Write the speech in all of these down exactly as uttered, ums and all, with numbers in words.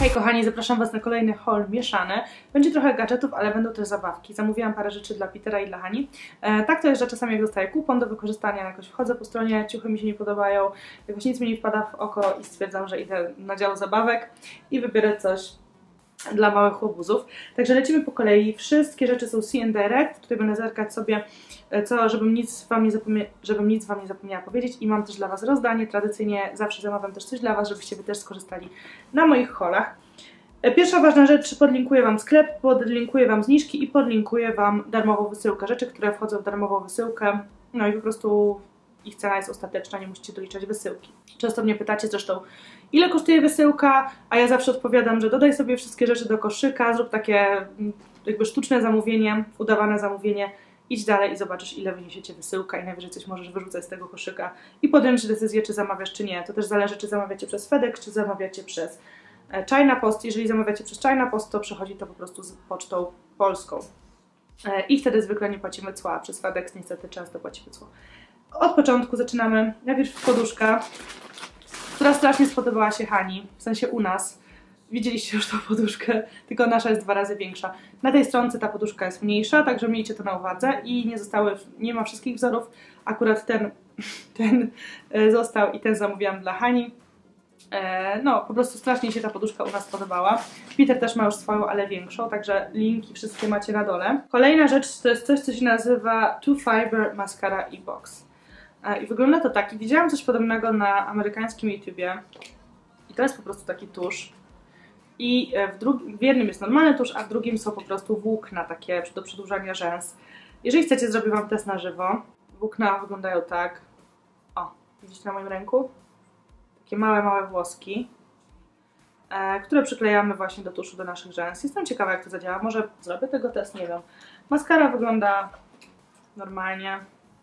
Hej kochani, zapraszam Was na kolejny haul mieszany. Będzie trochę gadżetów, ale będą też zabawki. Zamówiłam parę rzeczy dla Petera i dla Hani. E, tak to jest, że czasami jak dostaję kupon do wykorzystania, jakoś wchodzę po stronie, ciuchy mi się nie podobają, jakoś nic mi nie wpada w oko i stwierdzam, że idę na dział zabawek i wybierę coś dla małych łobuzów. Także lecimy po kolei. Wszystkie rzeczy są See and Direct. Tutaj będę zerkać sobie, co, żebym nic Wam nie zapomniała, żebym nic Wam nie zapomniała powiedzieć. I mam też dla Was rozdanie. Tradycyjnie zawsze zamawiam też coś dla Was, żebyście Wy też skorzystali na moich haulach. Pierwsza ważna rzecz, podlinkuję Wam sklep, podlinkuję Wam zniżki i podlinkuję Wam darmową wysyłkę. Rzeczy, które wchodzą w darmową wysyłkę. No i po prostu ich cena jest ostateczna, nie musicie doliczać wysyłki. Często mnie pytacie zresztą, ile kosztuje wysyłka, a ja zawsze odpowiadam, że dodaj sobie wszystkie rzeczy do koszyka, zrób takie jakby sztuczne zamówienie, udawane zamówienie, idź dalej i zobaczysz, ile wyniesiecie wysyłka i najwyżej coś możesz wyrzucać z tego koszyka i podjąć decyzję, czy zamawiasz, czy nie. To też zależy, czy zamawiacie przez FedEx, czy zamawiacie przez China Post. Jeżeli zamawiacie przez China Post, to przechodzi to po prostu z pocztą polską i wtedy zwykle nie płacimy cła. Przez FedEx niestety często płacimy cło. Od początku zaczynamy. Najpierw poduszka, która strasznie spodobała się Hani, w sensie u nas. Widzieliście już tą poduszkę, tylko nasza jest dwa razy większa. Na tej stronce ta poduszka jest mniejsza, także miejcie to na uwadze i nie zostały, nie ma wszystkich wzorów. Akurat ten, ten został i ten zamówiłam dla Hani. No, po prostu strasznie się ta poduszka u nas podobała. Peter też ma już swoją, ale większą, także linki wszystkie macie na dole. Kolejna rzecz to jest coś, co się nazywa Two Fiber Mascara E-Box. I wygląda to tak, i widziałam coś podobnego na amerykańskim YouTubie i to jest po prostu taki tusz i w, drugim, w jednym jest normalny tusz, a w drugim są po prostu włókna takie do przedłużania rzęs. Jeżeli chcecie, zrobię Wam test na żywo. Włókna wyglądają tak. O, widzicie na moim ręku? Takie małe, małe włoski, e, które przyklejamy właśnie do tuszu do naszych rzęs. Jestem ciekawa, jak to zadziała. Może zrobię tego test, nie wiem. Maskara wygląda normalnie.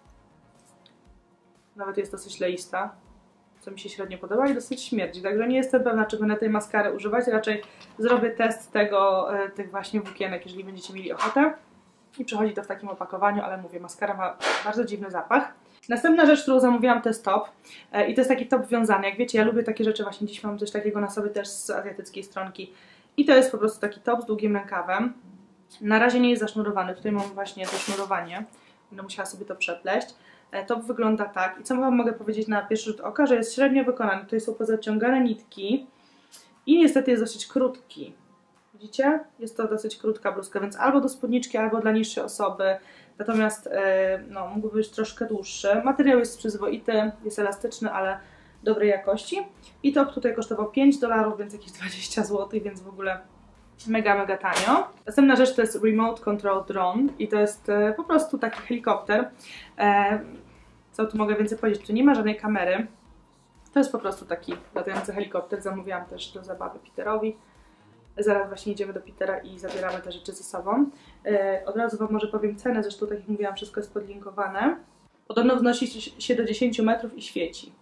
Nawet jest dosyć leista, co mi się średnio podoba i dosyć śmierdzi. Także nie jestem pewna, czy będę tej maskary używać. Raczej zrobię test tego, tych właśnie włókienek, jeżeli będziecie mieli ochotę. I przychodzi to w takim opakowaniu, ale mówię, maskara ma bardzo dziwny zapach. Następna rzecz, którą zamówiłam, to jest top. I to jest taki top wiązany. Jak wiecie, ja lubię takie rzeczy, właśnie dziś mam coś takiego na sobie też z azjatyckiej stronki. I to jest po prostu taki top z długim rękawem. Na razie nie jest zasznurowany. Tutaj mam właśnie to sznurowanie. Będę musiała sobie to przepleść. Top wygląda tak. I co Wam mogę powiedzieć na pierwszy rzut oka, że jest średnio wykonany. Tutaj są pozaciągane nitki i niestety jest dosyć krótki. Widzicie? Jest to dosyć krótka bluzka, więc albo do spódniczki, albo dla niższej osoby. Natomiast no, mógłby być troszkę dłuższy. Materiał jest przyzwoity, jest elastyczny, ale dobrej jakości. I top tutaj kosztował pięć dolarów, więc jakieś dwadzieścia złotych, więc w ogóle mega, mega tanio. Następna rzecz to jest Remote Control Drone i to jest e, po prostu taki helikopter. E, co tu mogę więcej powiedzieć? Tu nie ma żadnej kamery. To jest po prostu taki latający helikopter. Zamówiłam też do zabawy Peterowi. Zaraz właśnie idziemy do Petera i zabieramy te rzeczy ze sobą. E, od razu Wam może powiem cenę, zresztą tak jak mówiłam, wszystko jest podlinkowane. Podobno wznosi się do dziesięciu metrów i świeci.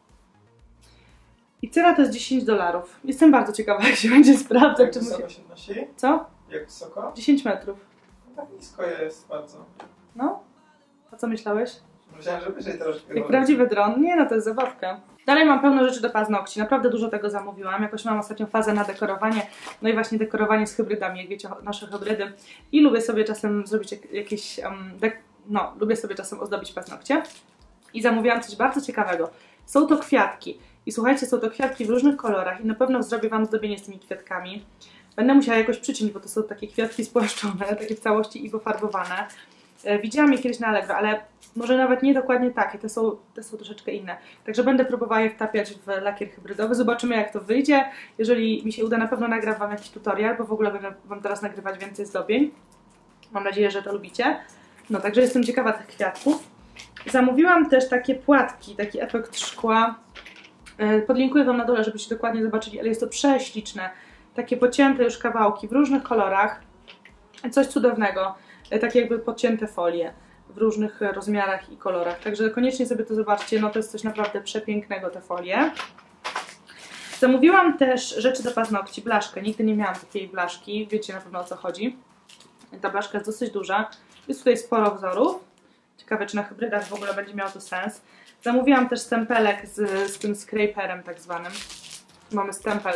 I cena to jest dziesięć dolarów. Jestem bardzo ciekawa, jak się będzie sprawdzać. Jak czy wysoko musi... się nosi? Co? Jak wysoko? dziesięć metrów. No tak nisko jest bardzo. No? A co myślałeś? Myślałem, że wyżej troszkę. Jak prawdziwy dron? Nie, no to jest zabawka. Dalej mam pełno rzeczy do paznokci. Naprawdę dużo tego zamówiłam. Jakoś mam ostatnią fazę na dekorowanie. No i właśnie dekorowanie z hybrydami, jak wiecie, nasze hybrydy. I lubię sobie czasem zrobić jakieś... Um, no, lubię sobie czasem ozdobić paznokcie. I zamówiłam coś bardzo ciekawego. Są to kwiatki. I słuchajcie, są to kwiatki w różnych kolorach i na pewno zrobię Wam zdobienie z tymi kwiatkami. Będę musiała jakoś przyciąć, bo to są takie kwiatki spłaszczone, takie w całości i pofarbowane. E, widziałam je kiedyś na Allegro, ale może nawet nie dokładnie takie, te są, te są troszeczkę inne. Także będę próbowała je wtapiać w lakier hybrydowy. Zobaczymy, jak to wyjdzie. Jeżeli mi się uda, na pewno nagram Wam jakiś tutorial, bo w ogóle będę Wam teraz nagrywać więcej zdobień. Mam nadzieję, że to lubicie. No, także jestem ciekawa tych kwiatków. Zamówiłam też takie płatki, taki efekt szkła. Podlinkuję Wam na dole, żebyście dokładnie zobaczyli, ale jest to prześliczne. Takie pocięte już kawałki w różnych kolorach. Coś cudownego. Takie jakby podcięte folie w różnych rozmiarach i kolorach. Także koniecznie sobie to zobaczcie. No to jest coś naprawdę przepięknego, te folie. Zamówiłam też rzeczy do paznokci, blaszkę. Nigdy nie miałam takiej blaszki. Wiecie na pewno, o co chodzi. Ta blaszka jest dosyć duża. Jest tutaj sporo wzorów. Ciekawe, czy na hybrydach w ogóle będzie miało to sens. Zamówiłam też stempelek z, z tym scraperem tak zwanym. Mamy stempel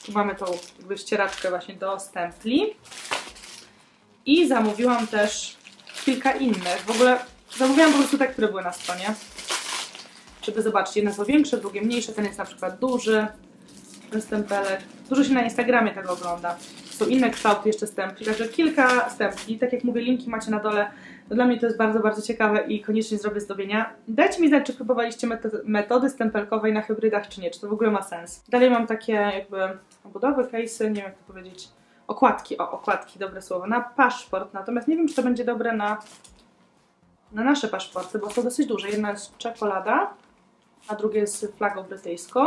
Tu mamy tą jakby ścieraczkę właśnie do stempli. I zamówiłam też kilka innych. W ogóle zamówiłam po prostu te, które były na stronie. Żeby zobaczyć, jedne są większe, drugie mniejsze. Ten jest na przykład duży, ten stempelek. Dużo się na Instagramie tego ogląda. Są inne kształty jeszcze stempli, także kilka stempli. Tak jak mówię, linki macie na dole. No dla mnie to jest bardzo, bardzo ciekawe i koniecznie zrobię zdobienia. Dajcie mi znać, czy próbowaliście metody stempelkowej na hybrydach, czy nie, czy to w ogóle ma sens. Dalej mam takie jakby obudowy, case'y, nie wiem jak to powiedzieć, okładki, o okładki, dobre słowo, na paszport, natomiast nie wiem, czy to będzie dobre na, na nasze paszporty, bo są dosyć duże. Jedna jest czekolada, a drugie jest flagą brytyjską.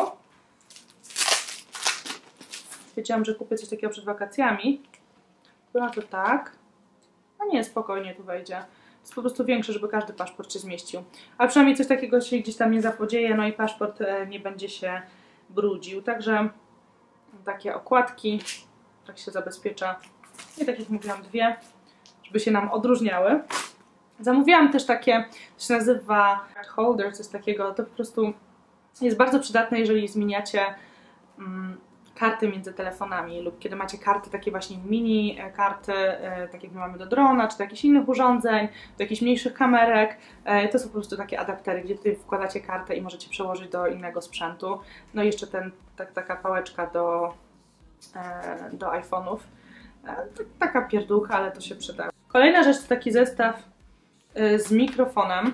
Wiedziałam, że kupię coś takiego przed wakacjami. Była to tak. A nie, spokojnie tu wejdzie. To jest po prostu większe, żeby każdy paszport się zmieścił. Ale przynajmniej coś takiego się gdzieś tam nie zapodzieje, no i paszport nie będzie się brudził. Także takie okładki, tak się zabezpiecza. I tak jak mówiłam, dwie, żeby się nam odróżniały. Zamówiłam też takie, to się nazywa holder, coś takiego. To po prostu jest bardzo przydatne, jeżeli zmieniacie mm, karty między telefonami lub kiedy macie karty takie właśnie mini karty, e, tak jak my mamy do drona, czy do jakichś innych urządzeń, do jakichś mniejszych kamerek. E, to są po prostu takie adaptery, gdzie tutaj wkładacie kartę i możecie przełożyć do innego sprzętu. No i jeszcze ten, tak, taka pałeczka do, e, do iPhone'ów. E, taka pierdółka, ale to się przyda. Kolejna rzecz to taki zestaw e, z mikrofonem.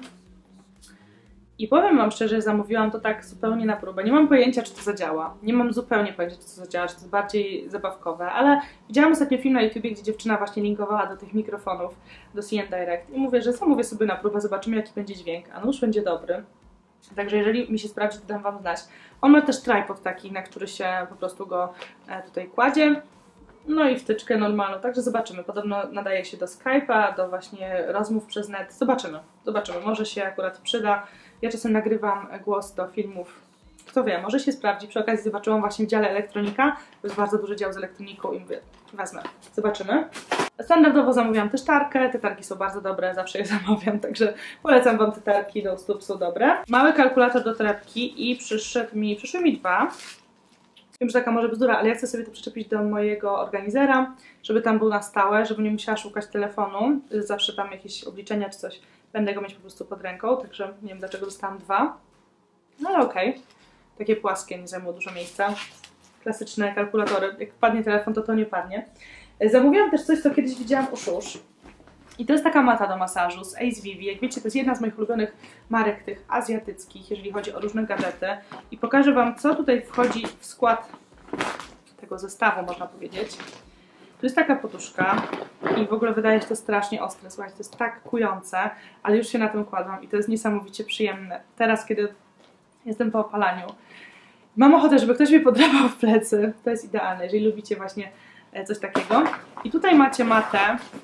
I powiem wam szczerze, zamówiłam to tak zupełnie na próbę. Nie mam pojęcia, czy to zadziała. Nie mam zupełnie pojęcia, czy to zadziała, czy to jest bardziej zabawkowe, ale widziałam ostatnio film na YouTubie, gdzie dziewczyna właśnie linkowała do tych mikrofonów, do C N Direct i mówię, że zamówię sobie na próbę, zobaczymy jaki będzie dźwięk, a nóż będzie dobry. Także jeżeli mi się sprawdzi, to dam wam znać. On ma też tripod taki, na który się po prostu go tutaj kładzie. No i wtyczkę normalną, także zobaczymy. Podobno nadaje się do Skype'a, do właśnie rozmów przez net. Zobaczymy, zobaczymy. Może się akurat przyda. Ja czasem nagrywam głos do filmów. Kto wie, może się sprawdzi. Przy okazji zobaczyłam właśnie w dziale elektronika. To jest bardzo duży dział z elektroniką i mówię, wezmę. Zobaczymy. Standardowo zamówiłam też tarkę. Te tarki są bardzo dobre, zawsze je zamawiam, także polecam wam te tarki, do stóp są dobre. Mały kalkulator do torebki i przyszedł mi, przyszły mi dwa. Wiem, że taka może bzdura, ale ja chcę sobie to przyczepić do mojego organizera, żeby tam był na stałe, żeby nie musiała szukać telefonu. Zawsze tam jakieś obliczenia czy coś, będę go mieć po prostu pod ręką, także nie wiem dlaczego dostałam dwa. No ale okej. Okay. Takie płaskie, nie zajmują dużo miejsca. Klasyczne kalkulatory. Jak padnie telefon, to to nie padnie. Zamówiłam też coś, co kiedyś widziałam u Szusz. I to jest taka mata do masażu z Ace Vivi. Jak wiecie, to jest jedna z moich ulubionych marek tych azjatyckich, jeżeli chodzi o różne gadżety. I pokażę wam, co tutaj wchodzi w skład tego zestawu, można powiedzieć. Tu jest taka poduszka i w ogóle wydaje się to strasznie ostre. Słuchajcie, to jest tak kujące, ale już się na tym kładłam i to jest niesamowicie przyjemne. Teraz, kiedy jestem po opalaniu, mam ochotę, żeby ktoś mnie podrapał w plecy. To jest idealne, jeżeli lubicie właśnie coś takiego. I tutaj macie matę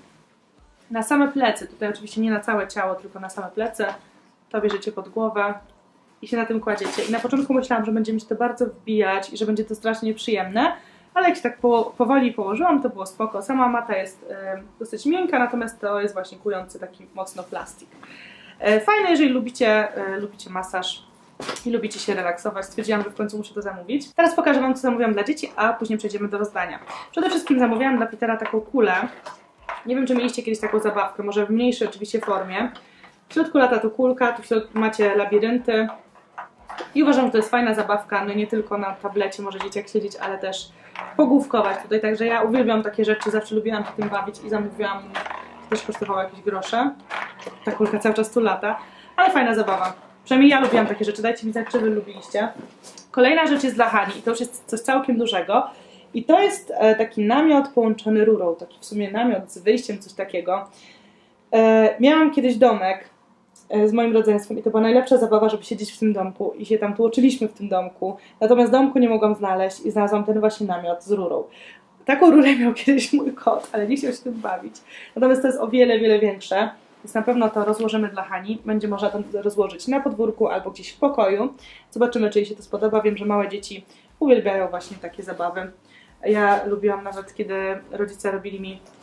na same plecy. Tutaj oczywiście nie na całe ciało, tylko na same plecy. To bierzecie pod głowę i się na tym kładziecie. I na początku myślałam, że będzie mi się to bardzo wbijać i że będzie to strasznie nieprzyjemne, ale jak się tak po, powoli położyłam, to było spoko. Sama mata jest y, dosyć miękka, natomiast to jest właśnie kujący taki mocno plastik. Y, fajne, jeżeli lubicie, y, lubicie masaż i lubicie się relaksować. Stwierdziłam, że w końcu muszę to zamówić. Teraz pokażę wam, co zamówiłam dla dzieci, a później przejdziemy do rozdania. Przede wszystkim zamówiłam dla Petera taką kulę. Nie wiem, czy mieliście kiedyś taką zabawkę, może w mniejszej oczywiście formie. W środku lata tu kulka, tu w środku macie labirynty. I uważam, że to jest fajna zabawka, no nie tylko na tablecie może dzieciak siedzieć, ale też pogłówkować tutaj. Także ja uwielbiam takie rzeczy, zawsze lubiłam się tym bawić i zamówiłam, to też kosztowało jakieś grosze. Ta kulka cały czas tu lata, ale fajna zabawa. Przynajmniej ja lubiłam takie rzeczy, dajcie mi znać, czy wy lubiliście. Kolejna rzecz jest dla Hani i to już jest coś całkiem dużego. I to jest e, taki namiot połączony rurą, taki w sumie namiot z wyjściem, coś takiego. E, miałam kiedyś domek e, z moim rodzeństwem i to była najlepsza zabawa, żeby siedzieć w tym domku i się tam tłoczyliśmy w tym domku. Natomiast domku nie mogłam znaleźć i znalazłam ten właśnie namiot z rurą. Taką rurę miał kiedyś mój kot, ale nie chciał się tym bawić. Natomiast to jest o wiele, wiele większe. Więc na pewno to rozłożymy dla Hani. Będzie można to rozłożyć na podwórku albo gdzieś w pokoju. Zobaczymy, czy jej się to spodoba. Wiem, że małe dzieci uwielbiają właśnie takie zabawy. Ja lubiłam nawet, kiedy rodzice robili mi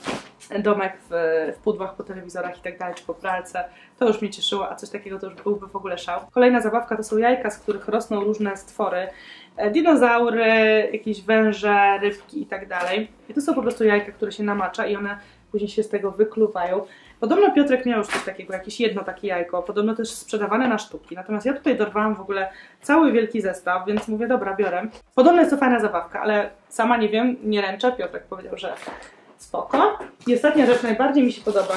domek w, w pudłach po telewizorach i tak dalej, czy po pralce. To już mnie cieszyło, a coś takiego to już byłby w ogóle szał. Kolejna zabawka to są jajka, z których rosną różne stwory. Dinozaury, jakieś węże, rybki i tak dalej. I to są po prostu jajka, które się namacza i one później się z tego wykluwają. Podobno Piotrek miał już coś takiego, jakieś jedno takie jajko, podobno też sprzedawane na sztuki. Natomiast ja tutaj dorwałam w ogóle cały wielki zestaw, więc mówię, dobra, biorę. Podobno jest to fajna zabawka, ale sama nie wiem, nie ręczę. Piotrek powiedział, że spoko. I ostatnia rzecz najbardziej mi się podoba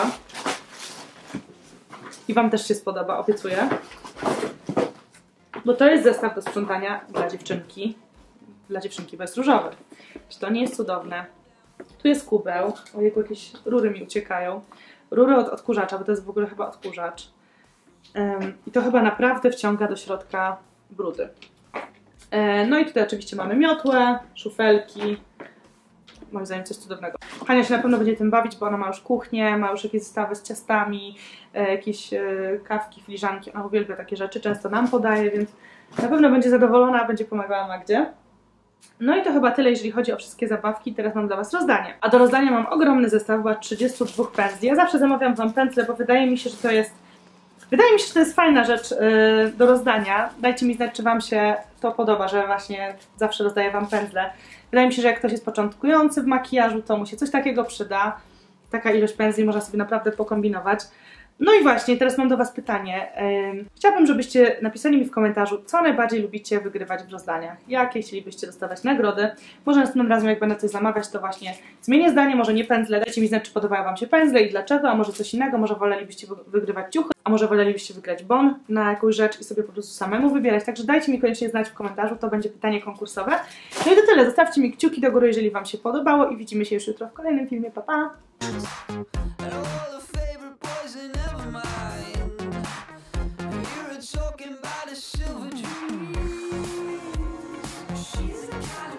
i Wam też się spodoba, obiecuję. Bo to jest zestaw do sprzątania dla dziewczynki. Dla dziewczynki, bo jest różowy. Czy to nie jest cudowne? Tu jest kubeł. Ojej, jakieś rury mi uciekają. Rury od odkurzacza, bo to jest w ogóle chyba odkurzacz. Um, I to chyba naprawdę wciąga do środka brudy. E, no i tutaj oczywiście mamy miotłę, szufelki. Moim zdaniem coś cudownego. Hania się na pewno będzie tym bawić, bo ona ma już kuchnię, ma już jakieś zestawy z ciastami, e, jakieś e, kawki, filiżanki. Ona uwielbia takie rzeczy, często nam podaje, więc na pewno będzie zadowolona, będzie pomagała Magdzie. No i to chyba tyle, jeżeli chodzi o wszystkie zabawki. Teraz mam dla Was rozdanie. A do rozdania mam ogromny zestaw, chyba trzydzieści dwa pędzli. Ja zawsze zamawiam Wam pędzle, bo wydaje mi się, że to jest Wydaje mi się, że to jest fajna rzecz yy, do rozdania. Dajcie mi znać, czy Wam się to podoba, że właśnie zawsze rozdaję Wam pędzle. Wydaje mi się, że jak ktoś jest początkujący w makijażu, to mu się coś takiego przyda. Taka ilość pędzli można sobie naprawdę pokombinować. No i właśnie, teraz mam do Was pytanie. Yy, chciałabym, żebyście napisali mi w komentarzu, co najbardziej lubicie wygrywać w rozdaniach. Jakie chcielibyście dostawać nagrody. Może następnym razem, jak będę coś zamawiać, to właśnie zmienię zdanie, może nie pędzle. Dajcie mi znać, czy podobają Wam się pędzle i dlaczego, a może coś innego. Może wolelibyście wygrywać ciuchy, a może wolelibyście wygrać bon na jakąś rzecz i sobie po prostu samemu wybierać. Także dajcie mi koniecznie znać w komentarzu, to będzie pytanie konkursowe. No i to tyle. Zostawcie mi kciuki do góry, jeżeli Wam się podobało i widzimy się już jutro w kolejnym filmie. Pa, pa! Talking about a silver dream. She's the kind of